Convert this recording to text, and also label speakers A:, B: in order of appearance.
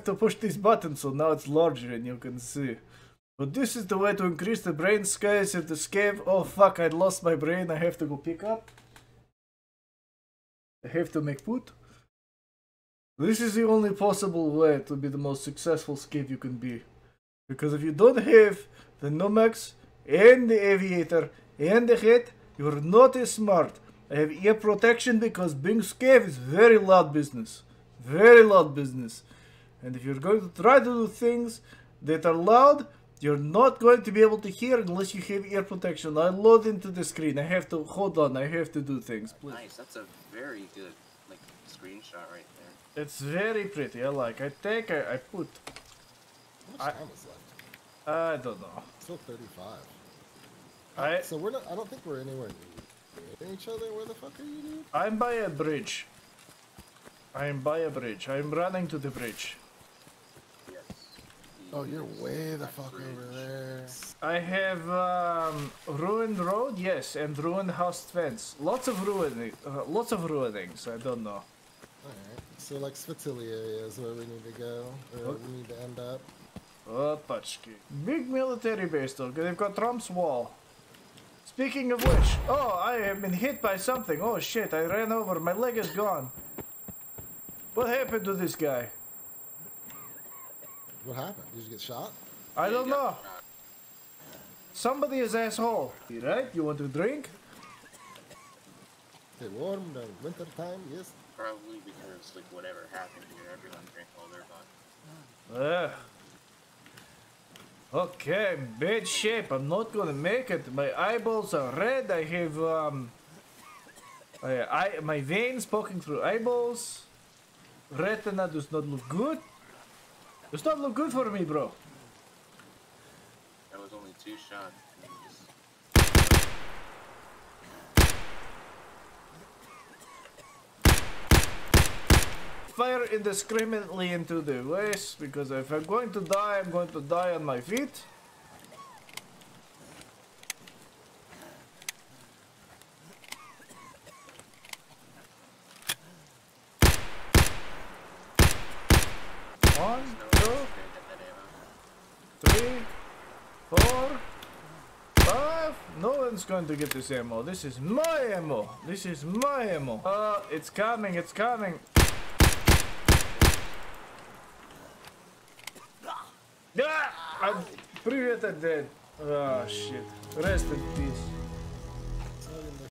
A: to push this button so now it's larger and you can see. But this is the way to increase the brain size of the Scav. Oh fuck, I lost my brain, I have to go pick up. I have to make food. This is the only possible way to be the most successful Scav you can be. Because if you don't have the Nomax and the Aviator and the head, you're not as smart. I have ear protection because being Scav is very loud business. Very loud business. And if you're going to try to do things that are loud, you're not going to be able to hear unless you have ear protection. I load into the screen. I have to, hold on, I have to do things, please.
B: Nice, that's a very good, like, screenshot right there.
A: It's very pretty, I like. I put...
C: How much time is left?
A: I don't know.
C: Still 35. So we're not, I don't think we're anywhere near each other. Where the fuck are you, dude?
A: I'm by a bridge. I'm by a bridge. I'm running to the bridge.
B: Yes.
C: Oh, you're way the fuck over there.
A: I have ruined road, yes, and ruined house fence. Lots of ruinings. I don't know.
C: Alright, so like Svitili area is where we need to go, or we need to end up.
A: Oh, Pachki. Big military base though, they've got Trump's wall. Speaking of which, oh, I have been hit by something. Oh shit, I ran over, my leg is gone. What happened to this guy?
C: What happened? Did you get shot?
A: I don't know. Somebody is asshole. You right? You want to drink?
C: Is it warm during winter time? Yes.
B: Probably because, like, whatever happened here, everyone drank all their vodka.
A: Okay, bad shape. I'm not gonna make it. My eyeballs are red. I have my veins poking through eyeballs. Retina does not look good. Does not look good for me, bro.
B: That was only 2 shots.
A: Fire indiscriminately into the waist, because if I'm going to die, I'm going to die on my feet. One, 2, 3, 4, 5. No one's going to get this ammo. This is my ammo. This is my ammo. It's coming. It's coming. I'm dead. Oh shit. Rest in peace.